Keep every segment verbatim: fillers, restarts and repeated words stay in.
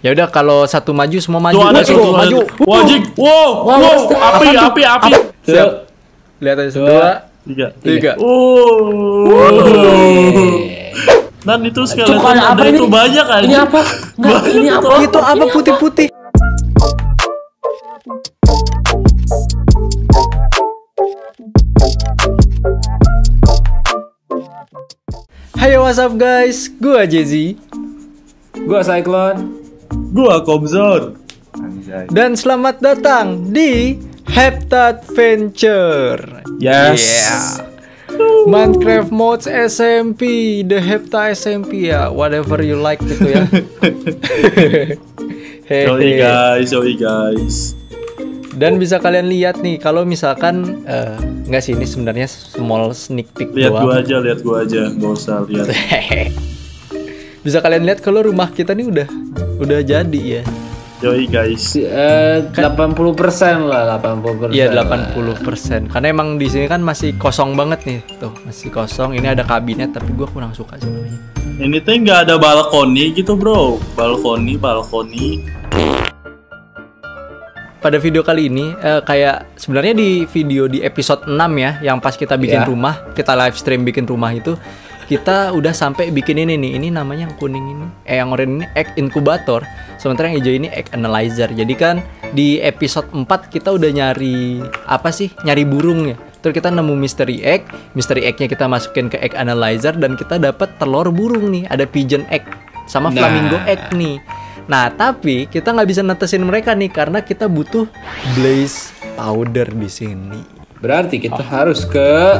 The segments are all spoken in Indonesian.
Ya udah kalau satu maju semua maju. Tuh ada Maju, tuh, maju. Wajib. Wow, wow, api, api, api. Siap. Lihat aja dua, tiga, tiga. Oh. Dan itu skeleton ada itu banyak aja. Ini apa? Enggak, ini apa? Itu apa putih-putih? Hai, what's up guys? Gua Jezi. Gua Cyclone. Gua Komzor. Dan selamat datang di Habitat Venture. Yes. Yeah. Minecraft Mods S M P, The Habitat S M P ya, whatever you like gitu ya. Hey, Sorry guys, sorry guys. Dan bisa kalian lihat nih, kalau misalkan uh, nggak sih, ini sebenarnya small sneak peek Lihat doang. gua aja, lihat gua aja, nggak usah lihat. Bisa kalian lihat kalau rumah kita nih udah udah jadi ya. Yoi guys. Eh, delapan puluh persen lah, delapan puluh persen. Iya, delapan puluh persen. Karena emang di sini kan masih kosong banget nih. Tuh, masih kosong. Ini ada kabinet tapi gua kurang suka sebenarnya. Ini tuh nggak ada balkoni gitu bro. Balkoni, balkoni. Pada video kali ini eh, kayak sebenarnya di video di episode enam ya, yang pas kita bikin Ya. rumah, kita live stream bikin rumah itu, kita udah sampai bikin ini nih. Ini namanya yang kuning ini, eh yang oranye ini egg incubator, sementara yang hijau ini egg analyzer. Jadi kan di episode empat kita udah nyari apa sih? Nyari burung ya. Terus kita nemu mystery egg, mystery egg-nya kita masukin ke egg analyzer dan kita dapat telur burung nih, ada pigeon egg sama Nah. flamingo egg nih. Nah, tapi kita nggak bisa netesin mereka nih karena kita butuh blaze powder di sini. Berarti kita harus ke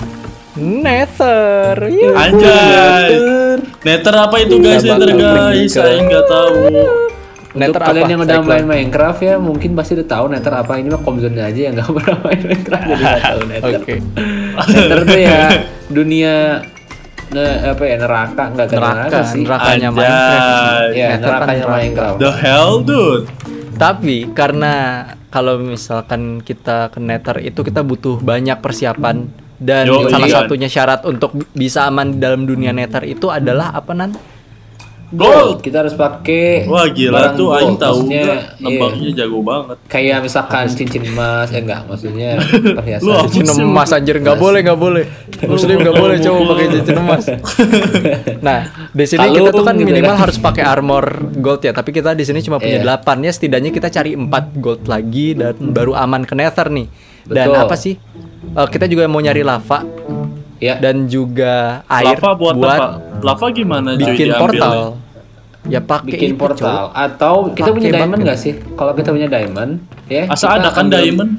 Nether. Yuhu. Anjay. Nether apa itu guys? Kita Nether bakal guys, pergi ke- saya nggak tahu. Untuk Nether kalian apa? yang udah Cyclone. main Minecraft ya, mungkin pasti udah tahu Nether apa. Ini mah Komzone aja yang nggak pernah main Minecraft jadi nggak tahu Nether. Oke. Nether tuh ya dunia ne- apa ya neraka nggak ke neraka, Neraka, sih. nerakanya Anjay. Minecraft. Ya, Nether kan nerakanya neraka. Minecraft. The hell dude. Tapi karena kalau misalkan kita ke Nether itu kita butuh banyak persiapan dan Yo, salah iya. satunya syarat untuk bisa aman di dalam dunia Nether itu adalah apa Nan? Gold. Kita harus pakai Wah gila barang tuh, gold. Aing tahu Maksudnya, nggak? iya. Nembaknya jago banget. Kayak misalkan cincin emas, eh enggak, maksudnya Lu perhiasan. apa Cincin sih, emas anjir, nggak boleh nggak boleh. Muslim nggak boleh cowok pakai cincin emas. Nah, di sini Kalung kita tuh kan gitu minimal kan. harus pakai armor gold ya. Tapi kita di sini cuma punya Iya. delapan ya. Setidaknya kita cari empat gold lagi dan baru aman ke Nether nih. Dan Betul. apa sih? Eh, kita juga mau nyari lava Ya. dan juga air Lava buat, apa? Lava gimana cuy bikin diambil? portal. Ya pakai Bikin itu, portal cowok. atau kita Pakai punya diamond bucket. nggak sih? Kalau kita punya diamond, ya. Asa kita ada kan ambil diamond?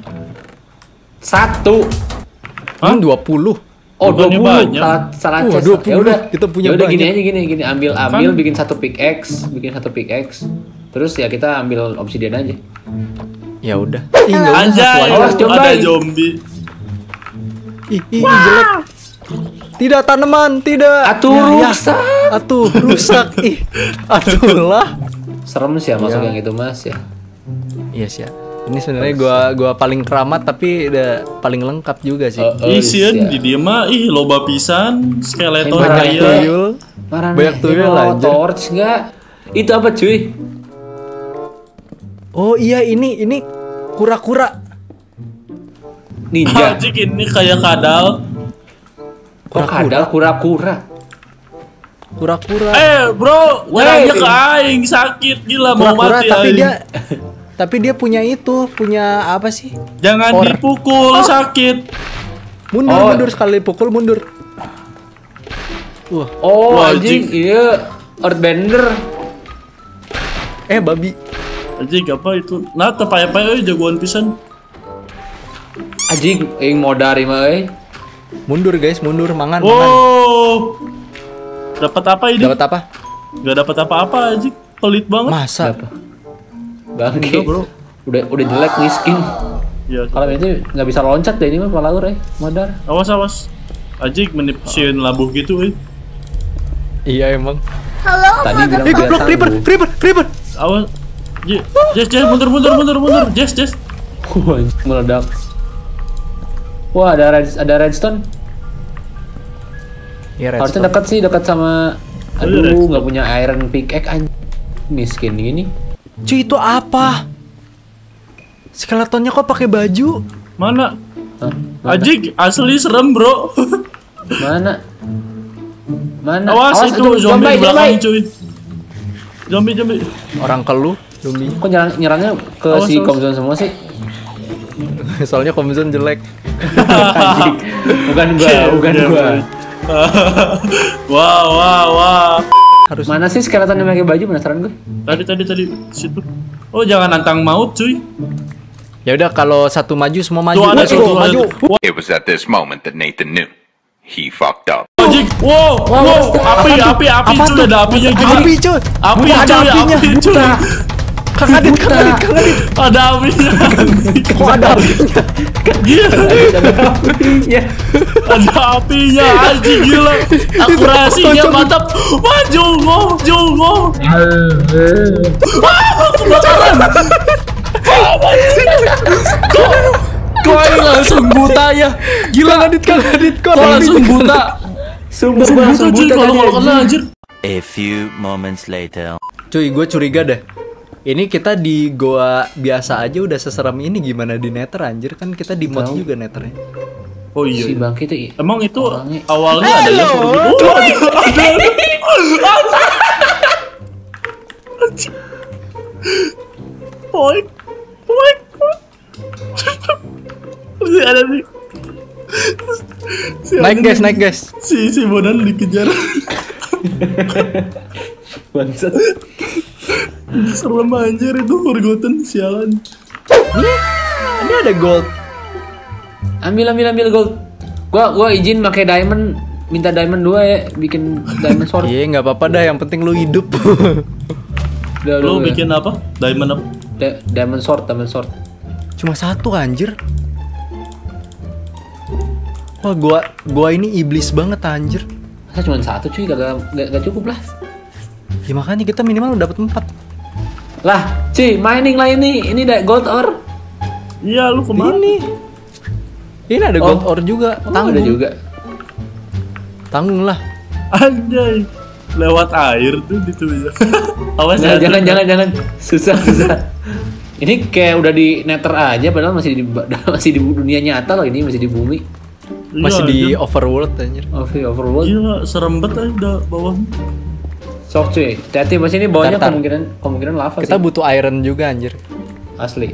Satu. Hah? Hmm, dua puluh. Oh, dua Bukannya puluh. banyak. Salah, salah Wah, chest. dua Ya puluh. udah. Kita punya Ya udah gini banyak. aja gini gini ambil ambil Kan? bikin satu pickaxe, bikin satu pickaxe. Terus ya kita ambil obsidian aja. Ya udah. Ih, nggak usah, Anjay, satu aja. Awas, ada cobain. zombie. Ih, ih, jelek. Tidak tanaman, tidak. Atuh, Ya, ya. rusak. Atuh, rusak. Ih, atuh lah. Serem sih ya masuk Ya. yang itu Mas ya. Iya sih. Ya. Ini sebenarnya gua gua paling keramat tapi udah paling lengkap juga sih. Oh, Ih sieun iya. di dia mah ih loba pisan skeleton Banyak Banyak aya. tuyul. Marah Banyak nih, tuyul, dia bawa anjir. torch enggak? Itu apa cuy? Oh iya, ini ini kura-kura. Ninja. Anjing ini kayak kadal. Kok kadal kura-kura? Kura-kura. Eh bro, Wey. nyerangnya ke aing sakit gila mau Kura-kura mati tapi aing. dia tapi dia punya itu, punya apa sih? Jangan Or. dipukul sakit. Mundur, Oh. mundur sekali pukul mundur. Wah, Oh, Wah, anjing, anjing. iya Earthbender. eh babi. Anjing apa itu? Nah tepaya-paya euy jagoan pisan. Anjing, aing modar mah euy. Mundur guys, mundur mangan, mangan. Oh. Dapat apa ini? Dapat apa? Gak dapat apa-apa anjing. Pelit banget. Masa? Apa? Bangke. Enggak, bro. Udah udah jelek nih skin. Ya, Kalau ini nggak bisa loncat deh ini mah palaur eh, modar. awas awas. Anjing menipsieun labuh gitu euy. Iya emang. Tadi bilang Eh dia goblok, creeper, sanggup. creeper, creeper. Awas. Je- Jess, Jess, mundur, mundur, mundur, mundur. Jess, Jess. Wah, anjing, meledak. Wah, ada red, ada redstone. Iya, Harusnya dekat sih, dekat sama. Ada Aduh, redstone. nggak punya iron pickaxe anjing. miskin gini. Cuy, itu apa? Skeletonnya kok pakai baju? Mana? Hah? Mana? Ajik, asli serem bro. Mana? Mana? Awas, itu aduh, zombie di belakang zombie. cuy. Zombie, zombie. Orang keluh, zombie. Kok nyerang, nyerangnya ke Awas, si awas. Komzon semua sih? Soalnya Komzon jelek. Anjing. Bukan gua, bukan gua. Wah, wah, wah. Harus Mana sih skeleton yang pakai baju, penasaran gue. Tadi, tadi, tadi situ. Oh, jangan nantang maut cuy. Ya udah, kalau satu maju semua maju. Tuh ada Let's tuh, go, tuh ada maju. tuh. It was at this moment that Nathan knew he fucked up. Ajik, wow, wow, api, api, api Apa cuy, tuh? ada apinya gila. Api cuy. Api Buta, ada cuy, apinya. api cuy. Buta. Kang Adit, Kang Adit, Kang Adit. Ada apinya. Kok ada apinya? Gila, Iya. ada apinya, anjing gila. Akurasinya mantap. Wah, Jungo, Jungo. Wah, kebakaran. Kok, kok ini langsung buta ya? Gila, Kang Adit, Kang Adit, kok kok ada langsung apinya? buta. Sumpah Langsung gua buta langsung cuy buta kalau tadi, kalau kena anjing. anjir. A few moments later. Cuy, gue curiga deh. Ini kita di goa biasa aja udah seserem ini, gimana di nether anjir? Kan kita di mod Tahu. juga nethernya. Oh iya. Si bangke itu i- Emang itu orangnya- awalnya ada yang suruh gitu. Oh, ada, ada. Poik, poik, poik. Masih ada nih. Si Naik ada guys, nih. naik guys. Si si Bonan dikejar. bangsat. Serem anjir itu Forgotten sialan. Ini ada gold. Ambil ambil ambil gold. Gua gua izin pakai diamond, minta diamond dua ya, bikin diamond sword. Iya, nggak apa-apa dah. Yang penting lu hidup. Udah, udah, Lo udah. bikin apa? Diamond apa? Da- diamond sword, diamond sword. Cuma satu anjir. Wah, gua gua ini iblis banget anjir. Masa cuma satu cuy, kagak gak, gak cukup lah. Ya makanya kita minimal dapat empat. Lah, cuy, mining lah ini. Ini da- gold ore. Iya, lu kemana? Ini. Ini ada gold Oh. ore juga. Oh, Tanggung. ada juga. Tanggung lah. Anjay. Lewat air tuh gitu ya. Awas Nah, ya. jangan jangan jangan. Susah susah. Ini kayak udah di nether aja, padahal masih di masih di dunia nyata loh, ini masih di bumi. Iya, Masih di anjir. overworld anjir. Over overworld. Gila, serem banget aja udah bawah. Sok cuy. Hati-hati mas ini bawahnya Tar, tar. kemungkinan kemungkinan lava Kita sih. butuh iron juga anjir. Asli.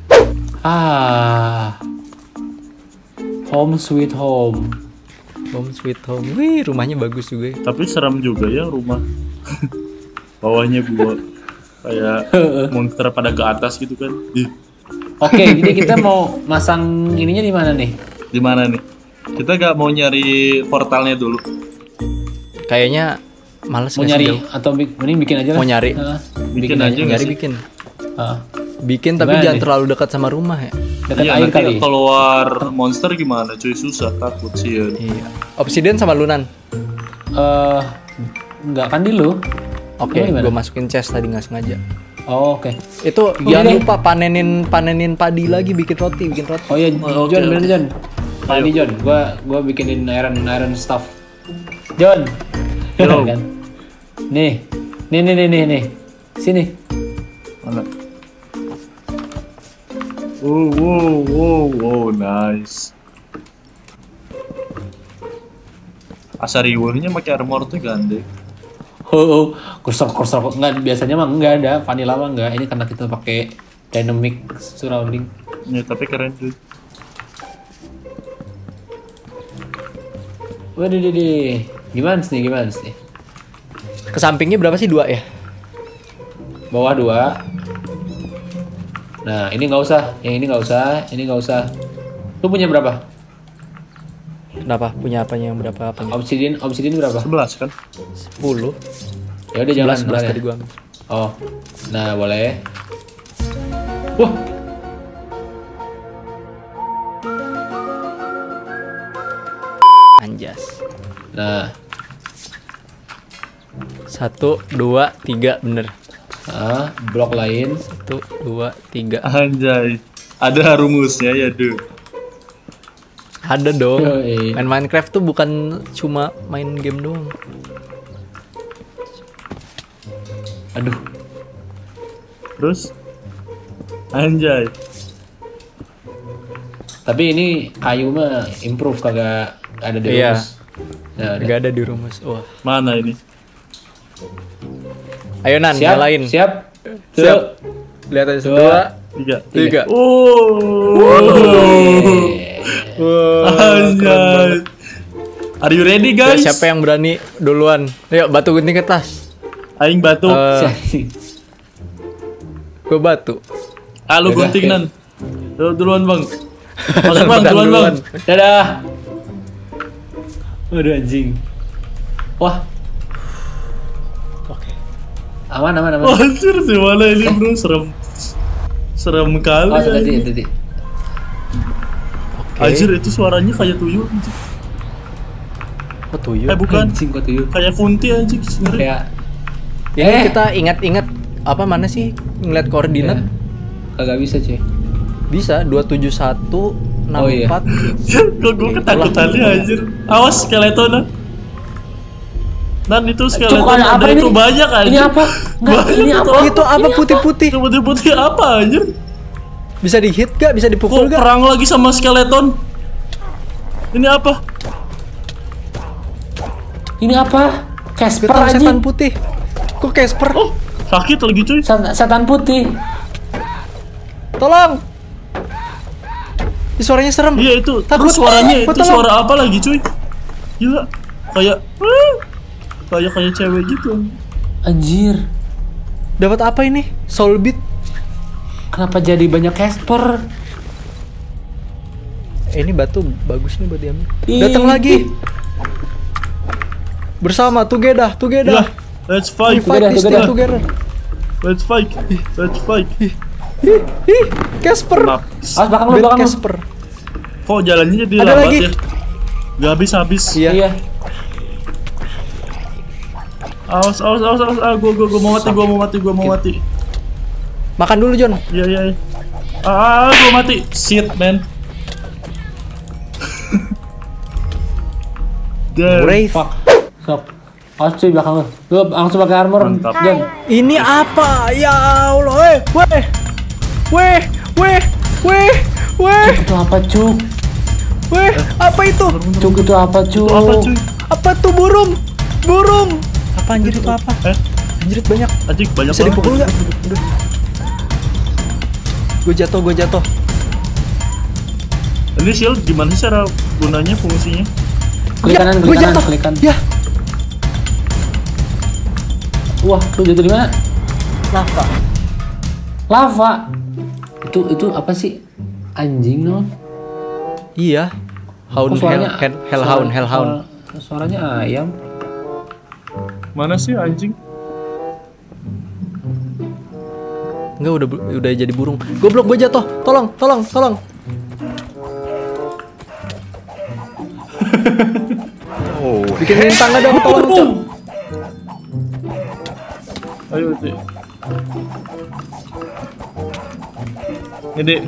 Ah. Home sweet home. Home sweet home. Wih, rumahnya bagus juga ya. Tapi serem juga ya rumah. Bawahnya gua kayak monster pada ke atas gitu kan. Ih, Oke, jadi kita mau masang ininya di mana nih? di mana nih? Kita gak mau nyari portalnya dulu. Kayaknya males Mau nggak sih, nyari Jal? atau bi- mending bikin aja lah. Mau nyari. Ah, Bikin aja nggak Nyari sih? bikin. Ah, Bikin tapi Gimana jangan nih? terlalu dekat sama rumah ya. dekat Iya, air nanti kali. keluar monster gimana cuy, susah, takut sih ya. Iya. Obsidian sama lunan. Eh, enggak kan dulu. Oke, Emang gimana? gue masukin chest tadi nggak sengaja. Oh, oke. Itu Gini jangan deh. lupa panenin panenin padi lagi, bikin roti, bikin roti. Oh iya, Oh, oke, John, bener oke. John. Tadi John, gua gua bikinin iron iron stuff. John. Yo. kan. Nih. Nih nih nih nih nih. Sini. Mana? Wow, wow, wow, wow, nice. Asar riwehnya pakai armor tuh gandeng. Oh, oh. kursor kursor enggak biasanya mah enggak ada, vanilla mah enggak. Ini karena kita pakai dynamic surrounding. Ya, tapi keren tuh. Waduh, deh, deh. Gimana sih, gimana sih? Ke sampingnya berapa sih? Dua ya? Bawah dua. Nah, ini nggak usah, yang ini nggak usah, ini nggak usah. Lu punya berapa? Kenapa? Punya apanya yang berapa apanya? Obsidian, obsidian berapa? sebelas kan? sepuluh. Ya udah jangan sebelas, sebelas sebelah tadi gua ambil. Oh, nah boleh. Wah, Anjas. nah, Satu, dua, tiga, bener. ah, blok lain. Satu, dua, tiga. Anjay. Ada rumusnya ya, duh. Ada dong. Yoi. Main Minecraft tuh bukan cuma main game doang. Aduh, Terus anjay. Tapi ini Ayu mah improve kagak ada di Iya. rumus. Ya, udah. Gak ada di rumus. Wah. Mana ini? Ayo Nan, Siap, nyalain. siap. Siap. Tuh. Lihat aja Dua. dua, Tiga. tiga. Oh. Anjay. Are you ready Ya, guys? siapa yang berani duluan? Yuk, batu gunting kertas. Aing batu. Eh, Siap. gue batu. Ah lu Yaudah, gunting oke. Nan. Lu duluan bang. Masuk bang, Pedang duluan bang. Dadah. Waduh anjing. Wah, Oke. aman aman aman. Wah, anjir di mana ini bro, serem. Serem kali. Oh, tadi anjing. tadi. Oke. Anjir itu suaranya kayak tuyul. anjir. Oh, tuyul. Eh bukan, Anjing kok tuyul. kayak Funti anjing sebenarnya. Kayak Ini Eh. kita ingat-ingat apa mana sih ngeliat koordinat? ya, kagak bisa cuy. Bisa dua tujuh satu enam Oh, iya. empat. Kok gue ketakutannya anjir. Awas skeleton Nan. Nan itu skeleton Cuk, ada apa ada ini? itu banyak anjir. Ini apa? Enggak, Banyak ini apa? tuh. Itu apa putih-putih? Putih-putih apa anjir? Bisa dihit gak? Bisa dipukul Kok gak? perang lagi sama skeleton? Ini apa? Ini apa? Casper Betul, setan anjing. putih. Kok Casper? Oh, sakit lagi cuy. Set- Setan putih. Tolong. Ih, suaranya serem. Iya itu. Takut. Terus suaranya itu Tolong. suara apa lagi cuy? Gila. Kayak "Wah." kayak kayak cewek gitu. Anjir. Dapat apa ini? Soul Beat. Kenapa jadi banyak Casper? Eh, ini batu bagus nih buat diambil. Ih. Datang lagi. Bersama together, Ya, together. let's fight. We fight Together, this thing together. together. Let's fight. Let's fight. Ih, ih, Casper. Kenapa? Awas belakang lu, Bad belakang lu. Casper. Kok jalannya jadi Ada lambat lagi. ya? Gak habis-habis. Iya. Iya. Awas, awas, awas, awas. Ah, gua, gua, gua mau mati, gua mau mati, gua mau mati. Makan dulu, John. Iya, iya, iya. Ah, gua mati. Shit, man. Damn. Brave. Fuck. Stop. Awas cuy belakang lu. Lu langsung pakai armor. Mantap. Jan. Ini apa? Ya Allah, eh, weh, weh, weh, weh, weh, Itu apa cuk? weh, apa itu? Cuk itu apa cuk? Itu apa cuy? Apa tuh burung? Burung? Apa anjir itu apa? Eh, Anjir banyak. anjing banyak Bisa dipukul nggak? Gue jatuh, gue jatuh. Ini shield gimana sih cara gunanya, fungsinya? Klik kanan, gue klik kanan, jatuh. klik kanan. Ya, Wah, lu jatuh di mana? lava. Lava. Itu itu apa sih? Anjing no. Iya. Hound, Kok hell, suaranya hell, hellhound, suara- hellhound. suara- Suaranya ayam. Mana sih anjing? Enggak, udah udah jadi burung. Goblok, gue jatuh. Tolong, tolong, tolong. Bikinin tangga dong, tolong, Cok. Ayo, Dek. Ini, Dek.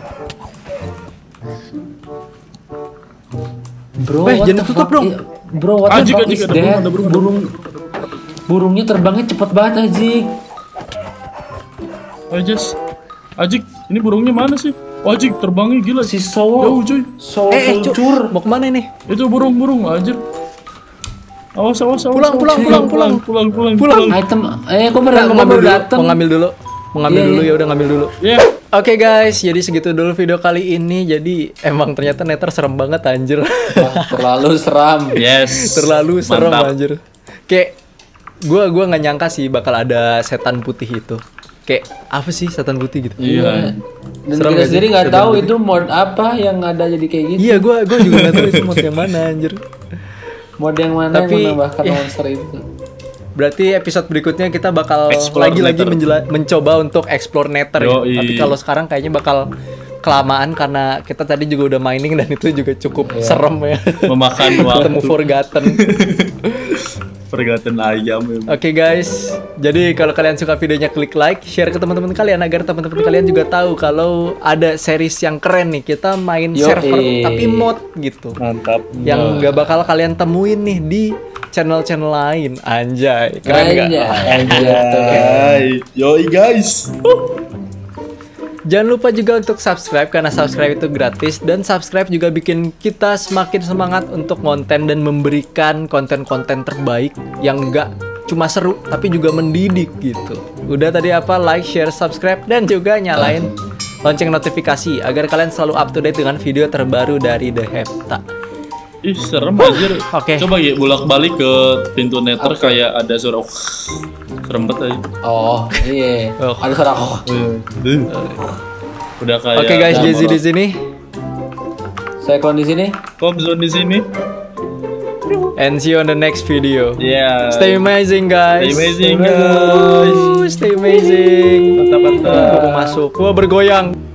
Bro, Eh, what jangan the tutup fuck dong. i- Bro, what the Anjing, fuck anjing, is ada burung, that? ada burung, ada burung, burungnya terbangnya cepet banget anjing. Ayo, Jess. Ajik, ini burungnya mana sih? Oh, Ajik, terbangnya gila. Si Jauh, Soul, cuy. Soul Eh, eh, Cok. Vulture. Mau kemana ini? Itu burung-burung, anjir. Awas, awas, awas. Pulang, awas. pulang, pulang, pulang. pulang, pulang, Pulang. Item, eh, kok baru, Kan mau kok ngambil baru dulu, dateng? mau ngambil dulu. Mau ngambil Iya, dulu, iya. ya udah ngambil dulu. Ya, Oke guys, jadi segitu dulu video kali ini. Jadi emang ternyata Nether serem banget anjir. Wah, terlalu seram. yes. Terlalu serem Mantap. anjir. Kayak gua gua nggak nyangka sih bakal ada setan putih itu. Kayak apa sih setan putih gitu? Iya. Dan Serem kita gak sih? sendiri nggak Setan tahu putih. itu mod apa yang ada jadi kayak gitu. Iya, gua gua juga nggak tahu itu mod yang mana anjir. Mod yang mana Tapi, yang menambahkan ya. monster itu? Berarti episode berikutnya kita bakal Explore lagi-lagi Nether. menjela- mencoba untuk explore Nether ya. Yoi. Tapi kalau sekarang kayaknya bakal kelamaan karena kita tadi juga udah mining dan itu juga cukup serem ya. Memakan Ketemu waktu. Forgotten. Forgotten ayam. ya. Oke guys, jadi kalau kalian suka videonya klik like, share ke teman-teman kalian agar teman-teman kalian juga tahu kalau ada series yang keren nih. Kita main Yoi. server tapi mod gitu. Mantap. Yang nggak bakal kalian temuin nih di channel-channel lain. Anjay, keren nggak? Anjay. Anjay. Yoi guys. Jangan lupa juga untuk subscribe karena subscribe itu gratis dan subscribe juga bikin kita semakin semangat untuk konten dan memberikan konten-konten terbaik yang enggak cuma seru tapi juga mendidik gitu. Udah tadi apa? Like, share, subscribe dan juga nyalain lonceng notifikasi agar kalian selalu up to date dengan video terbaru dari The Hepta. Ih serem anjir. Oke. Coba ya bolak-balik ke pintu nether kayak ada suara oh, serem banget aja. Oh, iya. Oh. Ada suara oh. Udah kayak Oke guys, Jesse di sini. Saya Klon di sini. Komzone di sini. And see you on the next video. Yeah. Stay amazing guys. Stay amazing guys. Stay amazing. Mantap mantap. Aku mau masuk. Gua bergoyang.